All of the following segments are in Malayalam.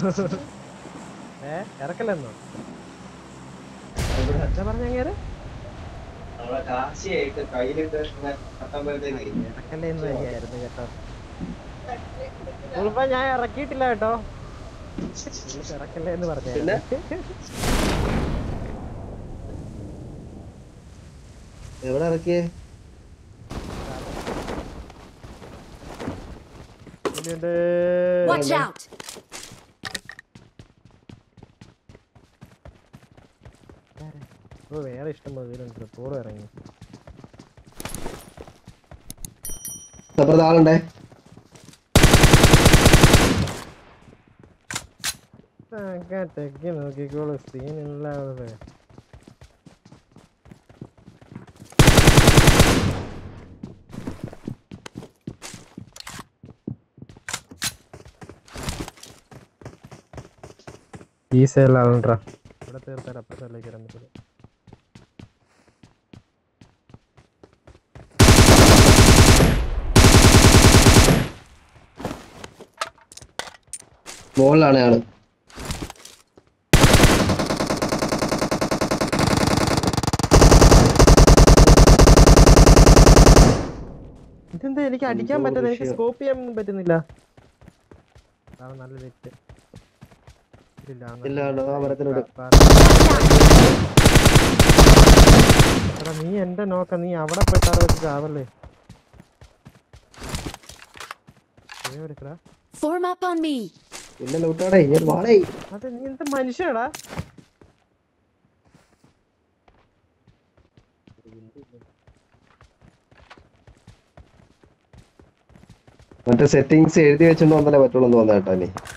ഇറക്കല്ലെന്നോ എന്താ പറഞ്ഞേര് ഇറക്കല്ലേ എന്ന് തന്നെയായിരുന്നു കേട്ടോ. ഉൾപ്പ ഞാൻ ഇറക്കിയിട്ടില്ല കേട്ടോ. ഇറക്കല്ലേ എന്ന് പറഞ്ഞായിരുന്നു. എവിടെ ഇറക്കിയേ? വേറെ ഇഷ്ടം മതിലുണ്ട്. പോറും ഇറങ്ങി ആളുണ്ടേ. തെക്കി നോക്കിക്കോളൂ. സീനില്ലാതെ ഈ സൈഡിലാണോ ഇവിടെ തീർത്താൽ അപ്പുറത്തെ സൈഡിലേക്ക് ഇടാൻ പറ്റില്ല. മുകളിലാണ് ആള്. ഇതെന്താ എനിക്ക് അടിക്കാൻ പറ്റുന്നത്? എനിക്ക് സ്കോപ്പ് ചെയ്യാൻ പറ്റുന്നില്ല. നല്ല ലെറ്റ്. നീ എന്റെ നോക്ക, നീ അവിടെ പെട്ടാറ വെച്ച് ചാവല്ലേ. അതെ, നീ എന്താ മനുഷ്യടാ? മറ്റേ സെറ്റിങ്സ് എഴുതി വെച്ചോണ്ട് വന്നാലേ പറ്റുള്ളൂ തോന്നാട്ടോ.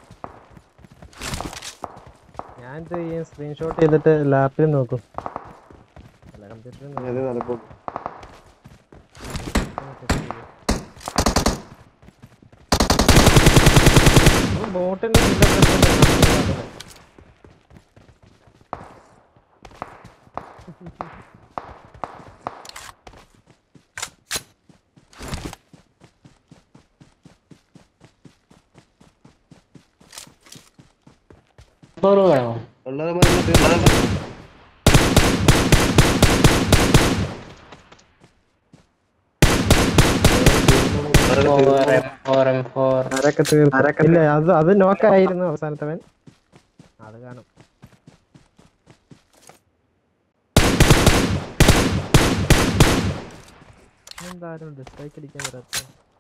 ഞാൻ സ്ക്രീൻഷോട്ട് ചെയ്തിട്ട് ലാപ്പിൽ നോക്കും. ബോട്ടിന്റെ ഇല്ല, അത് നോക്കായിരുന്നു അവസാനത്തവൻ. അത് കാണും. എന്തായാലും ഡിസ്ലൈക്ക് അടിക്കാൻ വരാത്ത.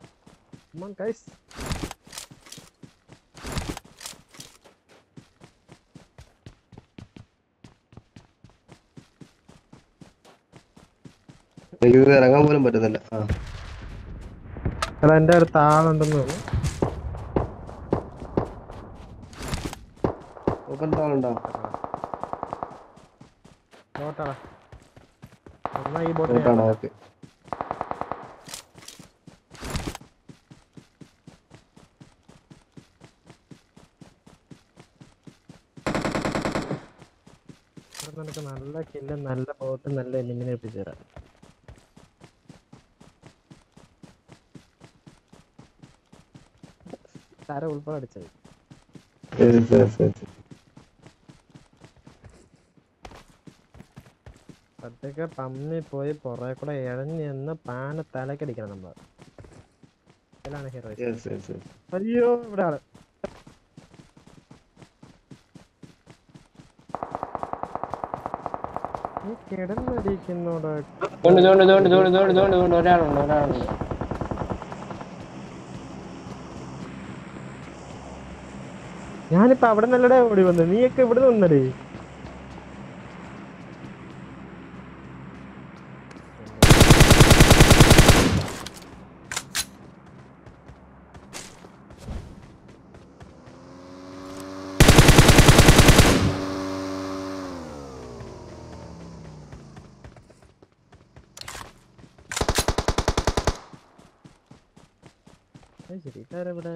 ഇറങ്ങാൻ പോലും പറ്റുന്നില്ല. എന്റെ അടുത്ത് ആളുണ്ടെന്ന് തോന്നുന്നു. ഈ ബോട്ടാണ്. നിനക്ക് നല്ല കില്ലും നല്ല ബോട്ടും നല്ല എലിമിനെ എത്തിച്ചു തരാം. താരം ഉൾപ്പെടെ അടിച്ചത്. പറ്റൊക്കെ പമ്മി പോയി പുറകെ കൂടെ ഇഴഞ്ഞ് നിന്ന് പാന തലക്കടിക്കണം നമ്മൾ. ഇതിലാണ് ഹീറോ. അയ്യോ, ഇവിടെ ആള്. നീ കിടന്നടിക്കുന്നോടാ. ഒരാളുണ്ട്. ഞാനിപ്പോ അവിടെ നല്ലടേ ഓടി വന്നു. നീയൊക്കെ ഇവിടെ നിന്നടേ. ശരി, ഇതാരെവിടെ?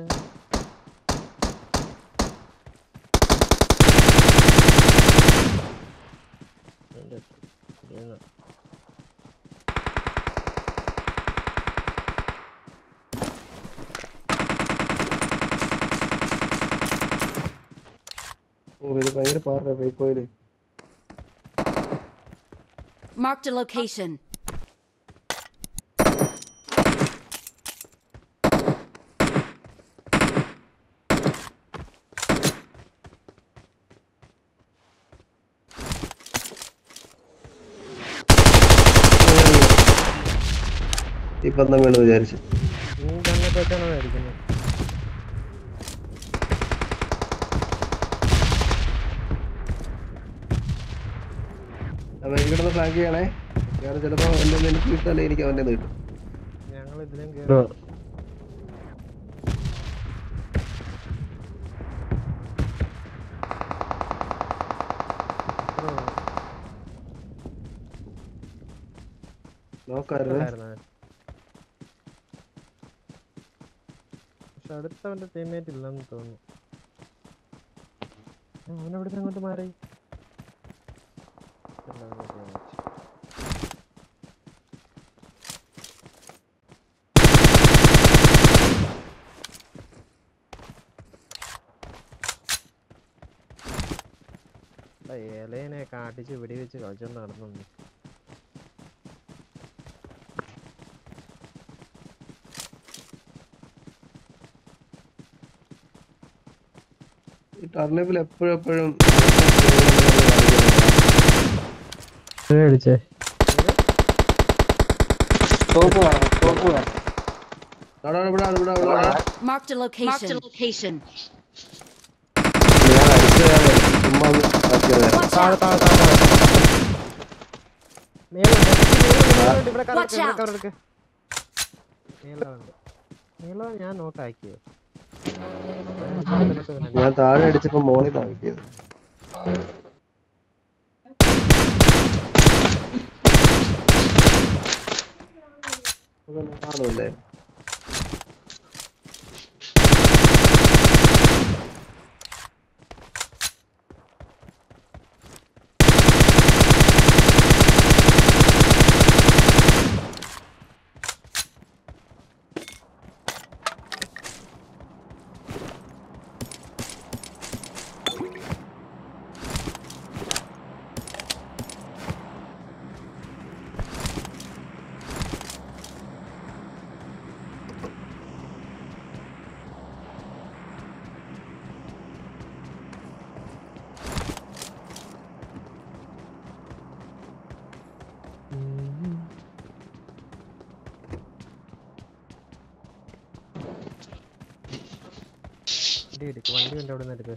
ഇത് ഭയങ്കര പാറ പോയില്. Marked a location. ഈ പന്തം വീണ് വിചാരിച്ചു. നീ തന്നെ വെച്ചാണോ മേടിക്കുന്നത്? അപ്പൊ എനിക്കിടന്ന് ഫ്ലാങ്ക് ചെയ്യണേ. ഞാൻ ചിലപ്പോ എന്റെ എനിക്ക് കിട്ടല്ലേ എനിക്ക് അവന്റെ കിട്ടും. ഞങ്ങൾ ഇതിലും കേറും. നോക്കായിരുന്നു. പക്ഷെ അടുത്തവന്റെ ടീമേറ്റ് ഇല്ലെന്ന് തോന്നുന്നു. അവനെവിടെ അങ്ങോട്ട് മാറി. ഏലേനെ കാട്ടിച്ച് വെടിവെച്ച് കളിച്ചോണ്ട് നടന്നു. ഈ ടർണിപ്പിൽ എപ്പോഴും അടിച്ചേ Marked a location. ഞാൻ നോക്കാക്കിയോ? ഞാൻ താഴെ അടിച്ചപ്പോ മോളിൽ താക്കിയത്. കാണൂല്ലേ? വണ്ടി ഉണ്ട് അവിടെ നിന്ന് എടുക്ക്.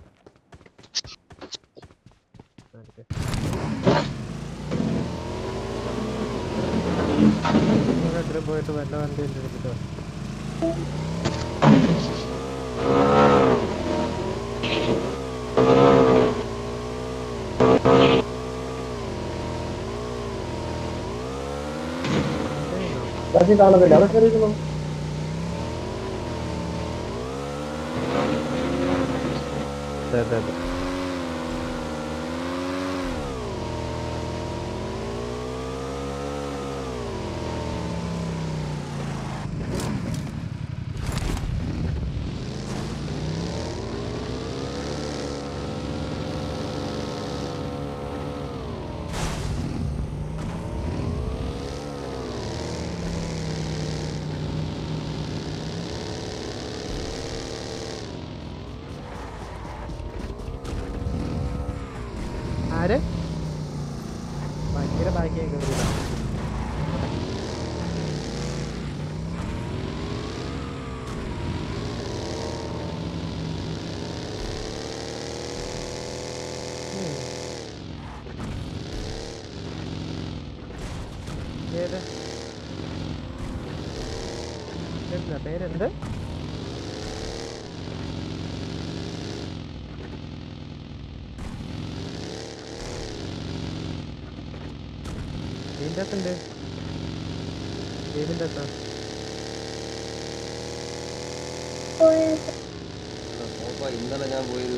പോയിട്ട് വല്ല വണ്ടി എടുത്തിട്ടോ. കാണത്തില്ല അതൊക്കെ അറിയിക്കുന്നു. അതെ ആര് ഭയങ്കര ഭാഗ്യം കയറില്ല. പേരെന്ത്? ഉണ്ട് ഏതിൻ്റെ ഇന്നലെ ഞാൻ പോയത്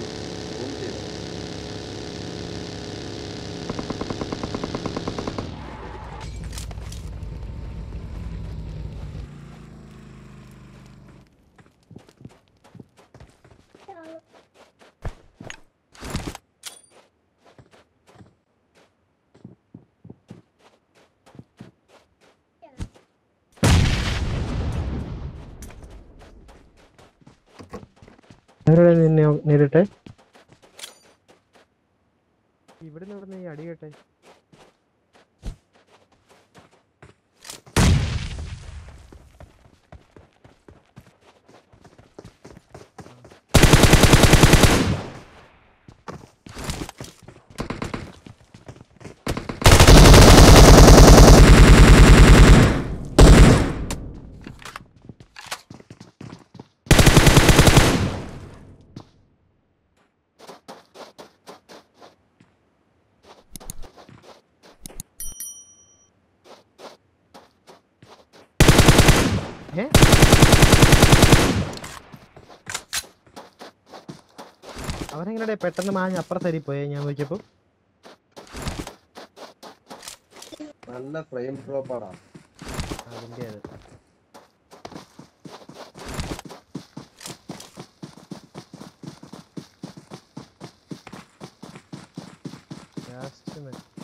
അവരോട് നിന്നെ നേരിട്ടെ ഇവിടുന്ന് ഈ അടി കേട്ടെ. അവരെങ്ങനെ പെട്ടെന്ന് മാഞ്ഞ് അപ്പുറത്തരി പോയേ ഞാൻ നോക്കിയപ്പോ? നല്ല ഫ്രെയിം ഡ്രോപ്പാടാ അതിന്റെ അത്